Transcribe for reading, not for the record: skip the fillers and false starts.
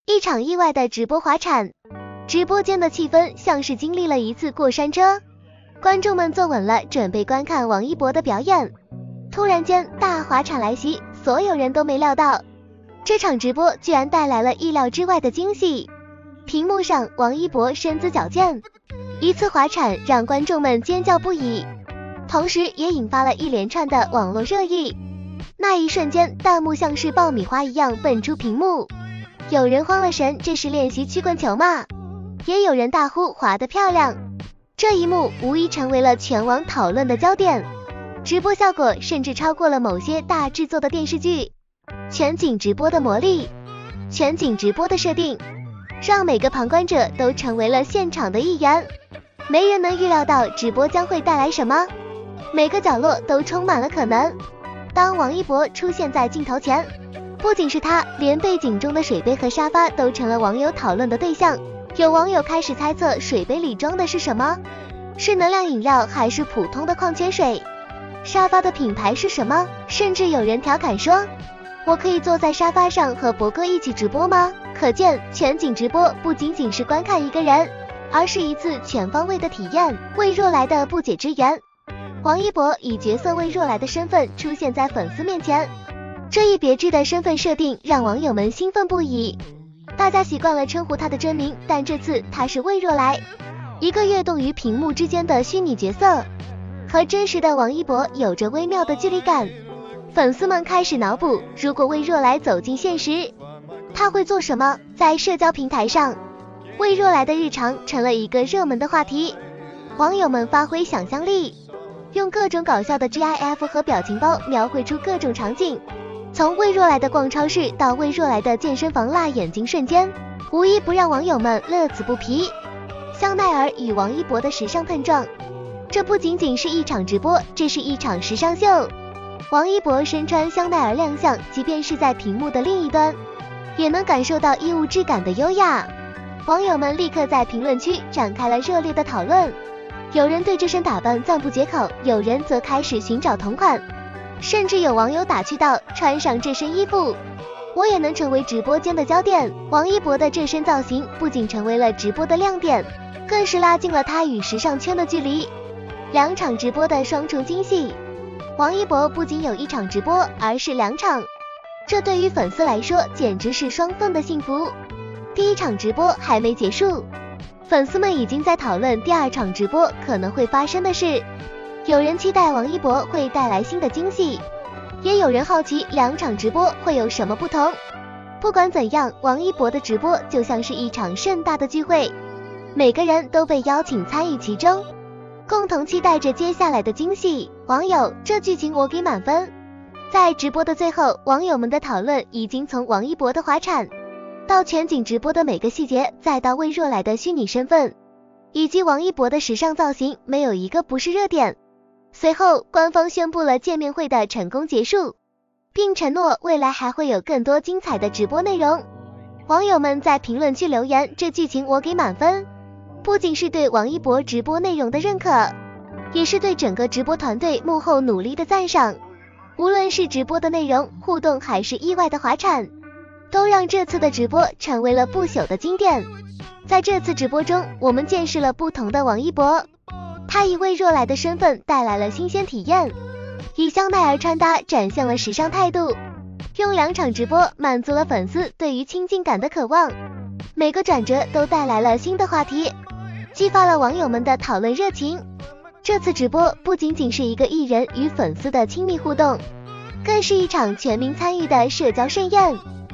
一场意外的直播滑铲，直播间的气氛像是经历了一次过山车，观众们坐稳了，准备观看王一博的表演。突然间，大滑铲来袭，所有人都没料到，这场直播居然带来了意料之外的惊喜。屏幕上，王一博身姿矫健，一次滑铲让观众们尖叫不已，同时也引发了一连串的网络热议。那一瞬间，弹幕像是爆米花一样蹦出屏幕，有人慌了神，这是练习曲棍球吗？也有人大呼滑得漂亮。这一幕无疑成为了全网讨论的焦点，直播效果甚至超过了某些大制作的电视剧。全景直播的魔力，全景直播的设定，让每个旁观者都成为了现场的一员。没人能预料到直播将会带来什么，每个角落都充满了可能。当王一博出现在镜头前，不仅是他，连背景中的水杯和沙发都成了网友讨论的对象。有网友开始猜测水杯里装的是什么，是能量饮料还是普通的矿泉水？沙发的品牌是什么？甚至有人调侃说，我可以坐在沙发上和博哥一起直播吗？可见全景直播不仅仅是观看一个人，而是一次全方位的体验。为若来的不解之缘，王一博以角色为若来的身份出现在粉丝面前，这一别致的身份设定让网友们兴奋不已。大家习惯了称呼他的真名，但这次他是魏若来，一个跃动于屏幕之间的虚拟角色，和真实的王一博有着微妙的距离感。粉丝们开始脑补，如果魏若来走进现实，他会做什么？在社交平台上，魏若来的日常成了一个热门的话题，网友们发挥想象力，用各种搞笑的 GIF 和表情包描绘出各种场景。从魏若来的逛超市到魏若来的健身房辣眼睛瞬间，无一不让网友们乐此不疲。香奈儿与王一博的时尚碰撞，这不仅仅是一场直播，这是一场时尚秀。王一博身穿香奈儿亮相，即便是在屏幕的另一端，也能感受到衣物质感的优雅。网友们立刻在评论区展开了热烈的讨论，有人对这身打扮赞不绝口，有人则开始寻找同款，甚至有网友打趣道，穿上这身衣服，我也能成为直播间的焦点。王一博的这身造型不仅成为了直播的亮点，更是拉近了他与时尚圈的距离。两场直播的双重惊喜，王一博不仅有一场直播，而是两场，这对于粉丝来说简直是双份的幸福。第一场直播还没结束，粉丝们已经在讨论第二场直播可能会发生的事。有人期待王一博会带来新的惊喜，也有人好奇两场直播会有什么不同。不管怎样，王一博的直播就像是一场盛大的聚会，每个人都被邀请参与其中，共同期待着接下来的惊喜。网友，这剧情我给满分。在直播的最后，网友们的讨论已经从王一博的滑铲，到全景直播的每个细节，再到魏若来的虚拟身份，以及王一博的时尚造型，没有一个不是热点。随后，官方宣布了见面会的成功结束，并承诺未来还会有更多精彩的直播内容。网友们在评论区留言，这剧情我给满分。不仅是对王一博直播内容的认可，也是对整个直播团队幕后努力的赞赏。无论是直播的内容、互动，还是意外的滑铲，都让这次的直播成为了不朽的经典。在这次直播中，我们见识了不同的王一博，他以魏若来的身份带来了新鲜体验，以香奈儿穿搭展现了时尚态度，用两场直播满足了粉丝对于亲近感的渴望。每个转折都带来了新的话题，激发了网友们的讨论热情。这次直播不仅仅是一个艺人与粉丝的亲密互动，更是一场全民参与的社交盛宴。